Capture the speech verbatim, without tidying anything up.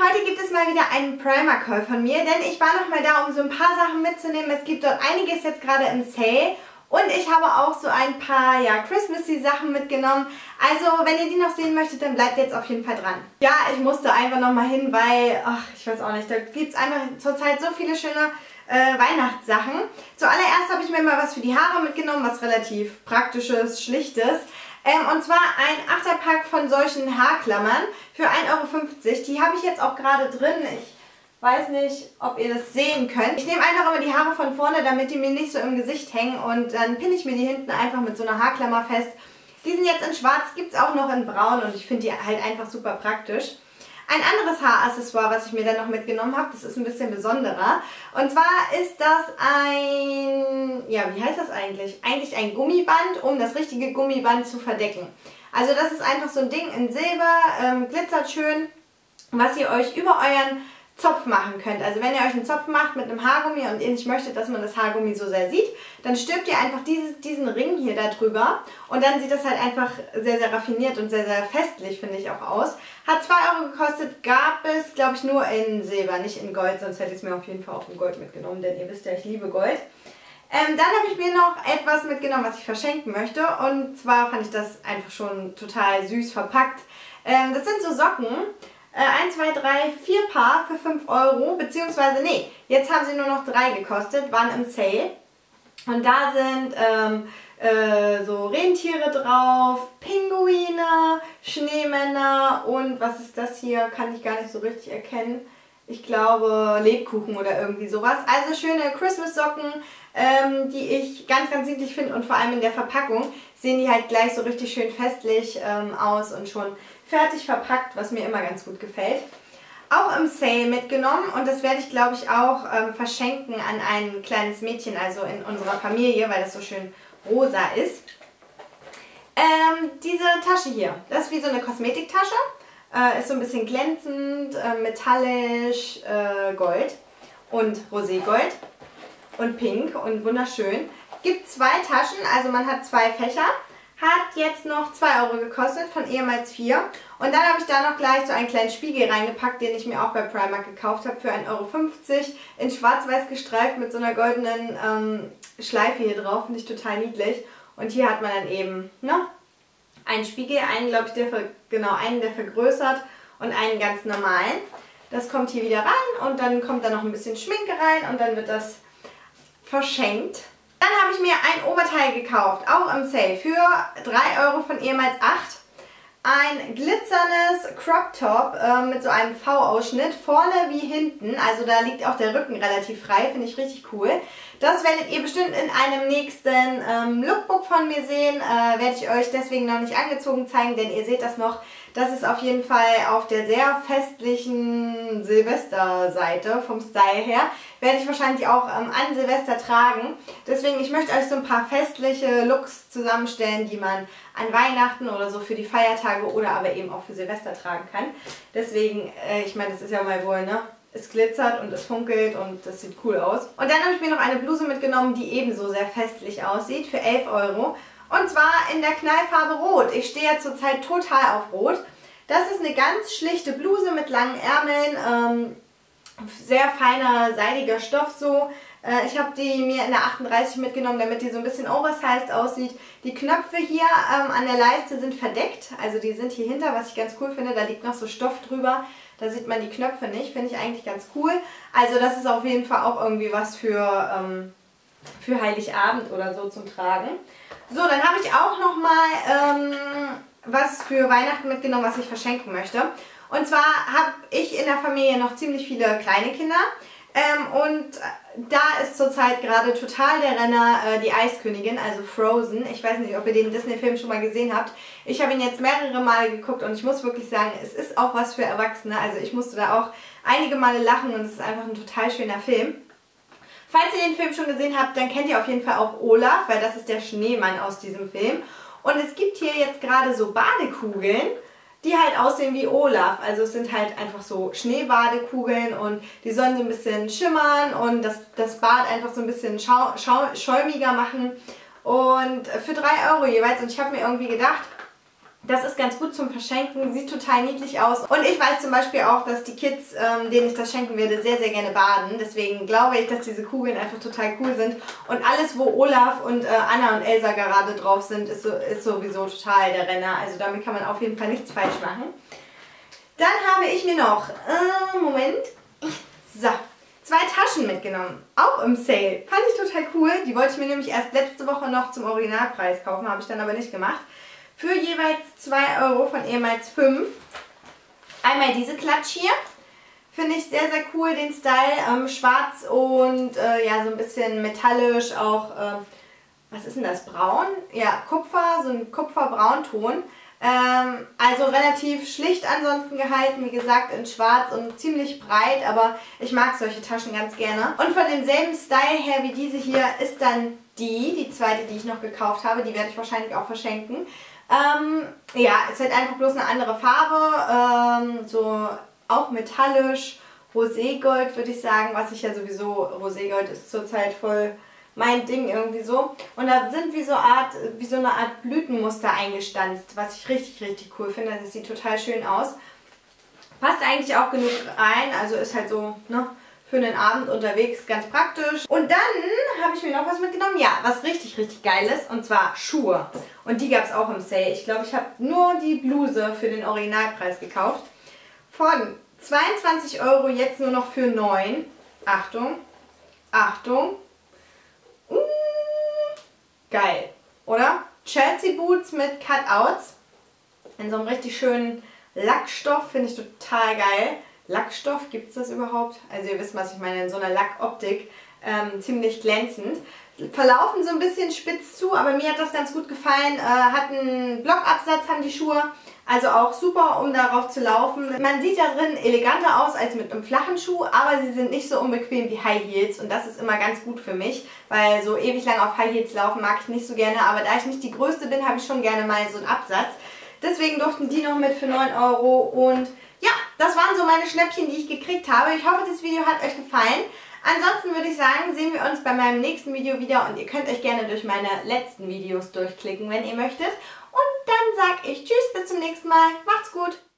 heute gibt es mal wieder einen Primark-Haul von mir, denn ich war noch mal da, um so ein paar Sachen mitzunehmen. Es gibt dort einiges jetzt gerade im Sale und ich habe auch so ein paar, ja, Christmassy Sachen mitgenommen. Also, wenn ihr die noch sehen möchtet, dann bleibt jetzt auf jeden Fall dran. Ja, ich musste einfach noch mal hin, weil, ach, ich weiß auch nicht, da gibt es einfach zurzeit so viele schöne äh, Weihnachtssachen. Zuallererst habe ich mir mal was für die Haare mitgenommen, was relativ praktisches, schlichtes. Ähm, und zwar ein Achterpack von solchen Haarklammern für ein Euro fünfzig. Die habe ich jetzt auch gerade drin. Ich weiß nicht, ob ihr das sehen könnt. Ich nehme einfach immer die Haare von vorne, damit die mir nicht so im Gesicht hängen. Und dann pinne ich mir die hinten einfach mit so einer Haarklammer fest. Die sind jetzt in schwarz, gibt es auch noch in braun und ich finde die halt einfach super praktisch. Ein anderes Haaraccessoire, was ich mir dann noch mitgenommen habe, das ist ein bisschen besonderer. Und zwar ist das ein, ja, wie heißt das eigentlich? Eigentlich ein Gummiband, um das richtige Gummiband zu verdecken. Also das ist einfach so ein Ding in Silber, ähm, glitzert schön, was ihr euch über euren Zopf machen könnt. Also wenn ihr euch einen Zopf macht mit einem Haargummi und ihr nicht möchtet, dass man das Haargummi so sehr sieht, dann stülpt ihr einfach dieses, diesen Ring hier da drüber und dann sieht das halt einfach sehr, sehr raffiniert und sehr, sehr festlich, finde ich, auch aus. Hat zwei Euro gekostet, gab es, glaube ich, nur in Silber, nicht in Gold, sonst hätte ich es mir auf jeden Fall auch in Gold mitgenommen, denn ihr wisst ja, ich liebe Gold. Ähm, dann habe ich mir noch etwas mitgenommen, was ich verschenken möchte, und zwar fand ich das einfach schon total süß verpackt. Ähm, das sind so Socken. eins, zwei, drei, vier Paar für fünf Euro, beziehungsweise, nee, jetzt haben sie nur noch drei gekostet, waren im Sale. Und da sind ähm, äh, so Rentiere drauf, Pinguine, Schneemänner und was ist das hier, kann ich gar nicht so richtig erkennen. Ich glaube Lebkuchen oder irgendwie sowas. Also schöne Christmas-Socken, ähm, die ich ganz, ganz niedlich finde, und vor allem in der Verpackung sehen die halt gleich so richtig schön festlich ähm, aus und schon fertig verpackt, was mir immer ganz gut gefällt. Auch im Sale mitgenommen, und das werde ich, glaube ich, auch ähm, verschenken an ein kleines Mädchen, also in unserer Familie, weil das so schön rosa ist. Ähm, diese Tasche hier, das ist wie so eine Kosmetiktasche, äh, ist so ein bisschen glänzend, äh, metallisch, äh, Gold und Roségold und Pink und wunderschön. Gibt zwei Taschen, also man hat zwei Fächer. Hat jetzt noch zwei Euro gekostet, von ehemals vier. Und dann habe ich da noch gleich so einen kleinen Spiegel reingepackt, den ich mir auch bei Primark gekauft habe für ein Euro fünfzig. In schwarz-weiß gestreift mit so einer goldenen ähm, Schleife hier drauf. Finde ich total niedlich. Und hier hat man dann eben ne, einen Spiegel, einen, glaube ich, der, genau, einen, der vergrößert und einen ganz normalen. Das kommt hier wieder rein und dann kommt da noch ein bisschen Schminke rein und dann wird das verschenkt. Dann habe ich mir ein Oberteil gekauft, auch im Sale, für drei Euro von ehemals acht. Ein glitzerndes Crop Top äh, mit so einem V-Ausschnitt, vorne wie hinten. Also da liegt auch der Rücken relativ frei, finde ich richtig cool. Das werdet ihr bestimmt in einem nächsten ähm, Lookbook von mir sehen. Äh, werde ich euch deswegen noch nicht angezogen zeigen, denn ihr seht das noch. Das ist auf jeden Fall auf der sehr festlichen Silvesterseite vom Style her. Werde ich wahrscheinlich auch ähm, an Silvester tragen. Deswegen, ich möchte euch so ein paar festliche Looks zusammenstellen, die man an Weihnachten oder so für die Feiertage oder aber eben auch für Silvester tragen kann. Deswegen, äh, ich meine, das ist ja mal wohl, ne? Es glitzert und es funkelt und das sieht cool aus. Und dann habe ich mir noch eine Bluse mitgenommen, die ebenso sehr festlich aussieht, für elf Euro. Und zwar in der Knallfarbe Rot. Ich stehe ja zurzeit total auf Rot. Das ist eine ganz schlichte Bluse mit langen Ärmeln, ähm, sehr feiner, seidiger Stoff so. Äh, ich habe die mir in der achtunddreißig mitgenommen, damit die so ein bisschen oversized aussieht. Die Knöpfe hier ähm, an der Leiste sind verdeckt, also die sind hier hinter, was ich ganz cool finde. Da liegt noch so Stoff drüber, da sieht man die Knöpfe nicht, finde ich eigentlich ganz cool. Also das ist auf jeden Fall auch irgendwie was für, ähm, für Heiligabend oder so zum Tragen. So, dann habe ich auch noch mal ähm, was für Weihnachten mitgenommen, was ich verschenken möchte. Und zwar habe ich in der Familie noch ziemlich viele kleine Kinder. Ähm, und da ist zurzeit gerade total der Renner äh, die Eiskönigin, also Frozen. Ich weiß nicht, ob ihr den Disney-Film schon mal gesehen habt. Ich habe ihn jetzt mehrere Male geguckt und ich muss wirklich sagen, es ist auch was für Erwachsene. Also ich musste da auch einige Male lachen und es ist einfach ein total schöner Film. Falls ihr den Film schon gesehen habt, dann kennt ihr auf jeden Fall auch Olaf, weil das ist der Schneemann aus diesem Film. Und es gibt hier jetzt gerade so Badekugeln, die halt aussehen wie Olaf. Also es sind halt einfach so Schneebadekugeln und die sollen so ein bisschen schimmern und das, das Bad einfach so ein bisschen schau, schau, schäumiger machen. Und für drei Euro jeweils. Und ich habe mir irgendwie gedacht, Das ist ganz gut zum Verschenken, sieht total niedlich aus. Und ich weiß zum Beispiel auch, dass die Kids, ähm, denen ich das schenken werde, sehr, sehr gerne baden. Deswegen glaube ich, dass diese Kugeln einfach total cool sind. Und alles, wo Olaf und äh, Anna und Elsa gerade drauf sind, ist, so, ist sowieso total der Renner. Also damit kann man auf jeden Fall nichts falsch machen. Dann habe ich mir noch, äh, Moment, so, zwei Taschen mitgenommen. Auch im Sale. Fand ich total cool. Die wollte ich mir nämlich erst letzte Woche noch zum Originalpreis kaufen, habe ich dann aber nicht gemacht. Für jeweils zwei Euro von ehemals fünf. Einmal diese Klatsch hier. Finde ich sehr, sehr cool, den Style. Ähm, schwarz und äh, ja, so ein bisschen metallisch. Auch, äh, was ist denn das? Braun? Ja, Kupfer, so ein Kupferbraunton. Ähm, also relativ schlicht ansonsten gehalten. Wie gesagt, in schwarz und ziemlich breit. Aber ich mag solche Taschen ganz gerne. Und von demselben Style her wie diese hier ist dann die, die zweite, die ich noch gekauft habe. Die werde ich wahrscheinlich auch verschenken. Ähm, ja, ist halt einfach bloß eine andere Farbe, ähm, so auch metallisch, Roségold würde ich sagen, was ich ja sowieso, Roségold ist zurzeit voll mein Ding irgendwie so. Und da sind wie so, Art, wie so eine Art Blütenmuster eingestanzt, was ich richtig, richtig cool finde. Das sieht total schön aus. Passt eigentlich auch genug rein, also ist halt so, ne, für einen Abend unterwegs ganz praktisch. Und dann habe ich mir noch was mitgenommen, ja, was richtig, richtig geil ist, und zwar Schuhe. Und die gab es auch im Sale. Ich glaube, ich habe nur die Bluse für den Originalpreis gekauft. Von zweiundzwanzig Euro jetzt nur noch für neun. Achtung, Achtung. Uh, geil, oder? Chelsea Boots mit Cutouts. In so einem richtig schönen Lackstoff, finde ich total geil. Lackstoff, gibt es das überhaupt? Also ihr wisst, was ich meine, in so einer Lackoptik, ähm, ziemlich glänzend. Verlaufen so ein bisschen spitz zu, aber mir hat das ganz gut gefallen. Äh, hat einen Blockabsatz, haben die Schuhe, also auch super, um darauf zu laufen. Man sieht da drin eleganter aus als mit einem flachen Schuh, aber sie sind nicht so unbequem wie High Heels und das ist immer ganz gut für mich, weil so ewig lang auf High Heels laufen mag ich nicht so gerne, aber da ich nicht die Größte bin, habe ich schon gerne mal so einen Absatz. Deswegen durften die noch mit für neun Euro und ja, das waren so meine Schnäppchen, die ich gekriegt habe. Ich hoffe, das Video hat euch gefallen. Ansonsten würde ich sagen, sehen wir uns bei meinem nächsten Video wieder und ihr könnt euch gerne durch meine letzten Videos durchklicken, wenn ihr möchtet. Und dann sage ich Tschüss, bis zum nächsten Mal. Macht's gut!